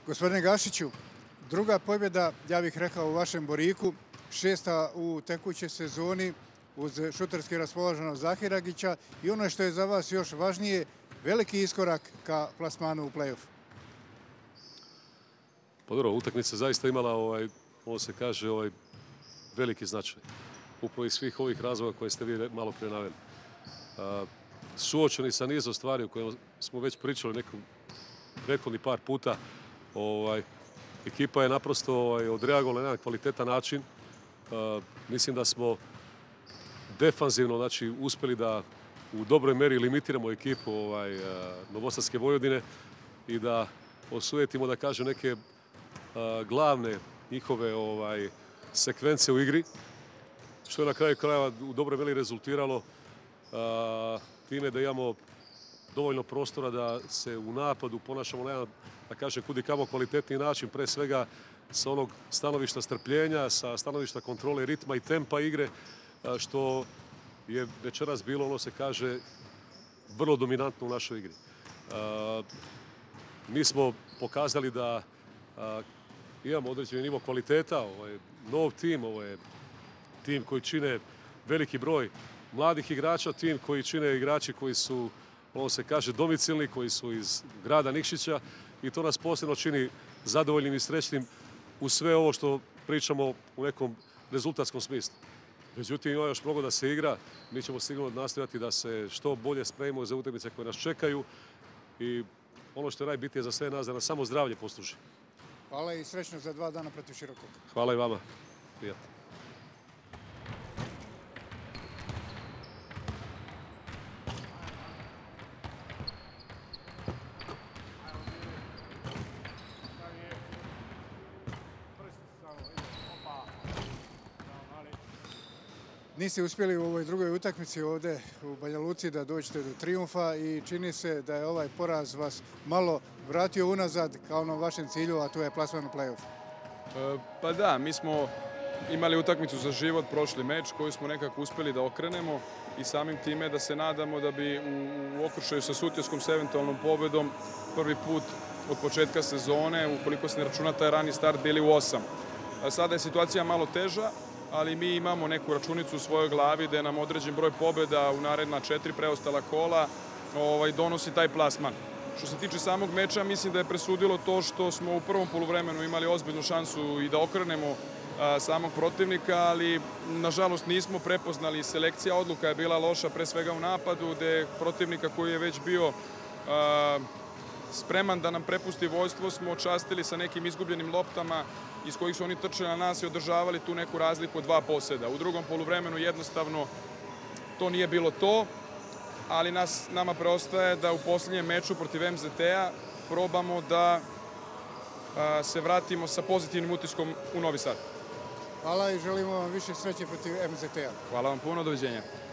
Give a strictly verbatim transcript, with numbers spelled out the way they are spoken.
Gospodine Gašiću, druga pobjeda, ja bih rekao, u vašem Boriku, šesta u tekućoj sezoni uz šuterski raspoloženost Zahiragića i ono što je za vas još važnije, veliki iskorak ka plasmanu u play-off. Pa dobro, utakmica zaista imala, ovaj, ovo se kaže, ovaj, veliki značaj. Upravo iz svih ovih razloga koje ste vi malo prije naveli. Suočeni sa nizom stvari o kojima smo već pričali nekom prethodni par puta, ovaj, ekipa je naprosto ovaj, odreagovala na jedan kvalitetan način. Uh, mislim da smo defanzivno, znači, uspjeli da u dobroj meri limitiramo ekipu ovaj, uh, Novosadske Vojvodine i da osujetimo, da kažem, neke uh, glavne njihove ovaj, sekvence u igri, što je na kraju krajeva u dobroj meri rezultiralo uh, time da imamo dovoljno prostora da se u napadu ponašamo na jedan, da kažem, kudikamo kvalitetniji način, pre svega sa onog stanovišta strpljenja, sa stanovišta kontrole ritma i tempa igre, što je večeras bilo, ono se kaže, vrlo dominantno u našoj igri. Mi smo pokazali da imamo određeni nivo kvaliteta, ovo je nov tim, ovo je tim koji čine veliki broj mladih igrača, tim koji čine igrači koji su, ono se kaže, domicilni, koji su iz grada Nikšića i to nas posebno čini zadovoljnim i srećnim u sve ovo što pričamo u nekom rezultatskom smislu. Međutim, ima još mnogo da se igra. Mi ćemo sigurno nastojati da se što bolje spremimo za utakmice koje nas čekaju i ono što je najbitnije za sve nas, da nas samo zdravlje posluži. Hvala i srećno za dva dana protiv Širokog. Hvala i vama. Prijatno. Niste uspjeli u ovoj drugoj utakmici ovdje u Banja Luci da dođete do trijumfa i čini se da je ovaj poraz vas malo vratio unazad ka onom vašem cilju, a to je plasman u play-off. E, pa da, mi smo imali utakmicu za život, prošli meč, koju smo nekako uspjeli da okrenemo i samim time da se nadamo da bi u, u okršaju sa Sutjeskom s eventualnom pobjedom prvi put od početka sezone, ukoliko se ne računa taj rani start, bili u osam. A sada je situacija malo teža, ali mi imamo neku računicu u svojoj glavi da nam određen broj pobjeda u naredna četiri preostala kola ovaj, donosi taj plasman. Što se tiče samog meča, mislim da je presudilo to što smo u prvom poluvremenu imali ozbiljnu šansu i da okrenemo a, samog protivnika, ali nažalost nismo prepoznali. Selekcija odluka je bila loša, pre svega u napadu, gde protivnika koji je već bio a, spreman da nam prepusti vojstvo smo častili sa nekim izgubljenim loptama iz kojih su oni trčali na nas i održavali tu neku razliku od dva poseda. U drugom poluvremenu jednostavno to nije bilo to, ali nas, nama preostaje da u posljednjem meču protiv em zet te-a probamo da a, se vratimo sa pozitivnim utiskom u Novi Sad. Hvala i želimo vam više sreće protiv em zet te-a. Hvala vam puno, doviđenja.